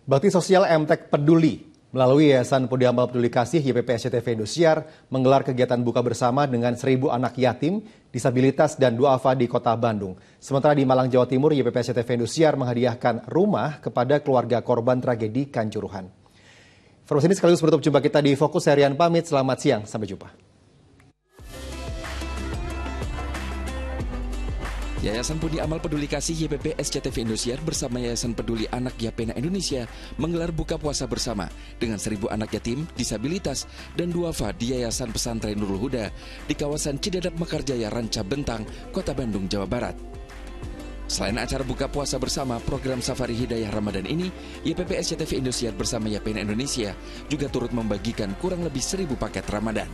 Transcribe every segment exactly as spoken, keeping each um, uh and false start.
Bakti Sosial M Tek Peduli melalui Yayasan Podi Amal Peduli Kasih Y P P S C T V Indosiar menggelar kegiatan buka bersama dengan seribu anak yatim, disabilitas, dan duafa di Kota Bandung. Sementara di Malang, Jawa Timur, Y P P S C T V Indosiar menghadiahkan rumah kepada keluarga korban tragedi Kanjuruhan. Informasi ini sekaligus menutup jumpa kita di Fokus Harian. Pamit, selamat siang, sampai jumpa. Yayasan Podi Amal Peduli Kasih Y P P S C T V Indosiar bersama Yayasan Peduli Anak Yapena Indonesia menggelar buka puasa bersama dengan seribu anak yatim, disabilitas, dan duafa di Yayasan Pesantren Nurul Huda di kawasan Cidadap Mekarjaya, Ranca Bentang, Kota Bandung, Jawa Barat. Selain acara buka puasa bersama, program Safari Hidayah Ramadan ini, Y P P S C T V Indosiar bersama Yapena Indonesia juga turut membagikan kurang lebih seribu paket Ramadan.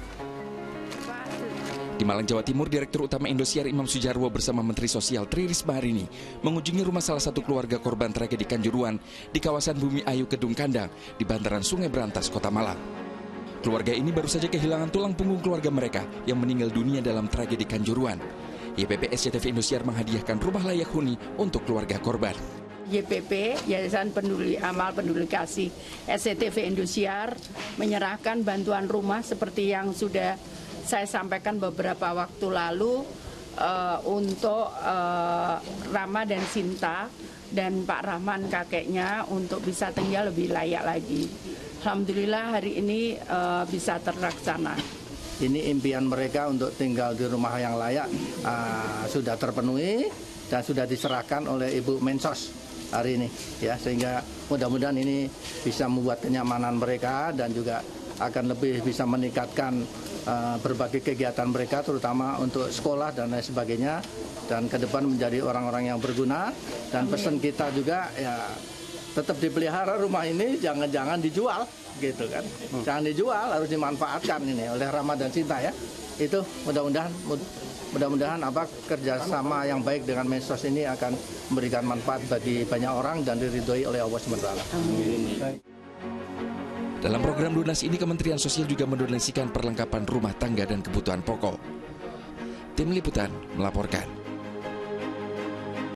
Di Malang, Jawa Timur, Direktur Utama Indosiar Imam Sujarwo bersama Menteri Sosial Tri Risma hari ini mengunjungi rumah salah satu keluarga korban tragedi Kanjuruhan di kawasan Bumi Ayu, Kedung Kandang di bantaran Sungai Berantas, Kota Malang. Keluarga ini baru saja kehilangan tulang punggung keluarga mereka yang meninggal dunia dalam tragedi Kanjuruhan. Y P P S C T V Indosiar menghadiahkan rumah layak huni untuk keluarga korban. Y P P, Yayasan Peduli Amal Peduli Kasih S C T V Indosiar menyerahkan bantuan rumah seperti yang sudah saya sampaikan beberapa waktu lalu uh, untuk uh, Rama dan Sinta dan Pak Rahman kakeknya untuk bisa tinggal lebih layak lagi. Alhamdulillah hari ini uh, bisa terlaksana. Ini impian mereka untuk tinggal di rumah yang layak uh, sudah terpenuhi dan sudah diserahkan oleh Ibu Mensos hari ini, ya, sehingga mudah-mudahan ini bisa membuat kenyamanan mereka dan juga akan lebih bisa meningkatkan uh, berbagai kegiatan mereka, terutama untuk sekolah dan lain sebagainya, dan ke depan menjadi orang-orang yang berguna. Dan pesan kita juga ya tetap dipelihara rumah ini, jangan-jangan dijual gitu kan, hmm. jangan dijual, harus dimanfaatkan ini oleh Rama dan Sinta, ya. Itu mudah-mudahan mudah-mudahan apa kerjasama yang baik dengan Mensos ini akan memberikan manfaat bagi banyak orang dan diridhoi oleh Allah subhanahu wa taala. Amin. Dalam program donasi ini, Kementerian Sosial juga mendonasikan perlengkapan rumah tangga dan kebutuhan pokok. Tim Liputan melaporkan.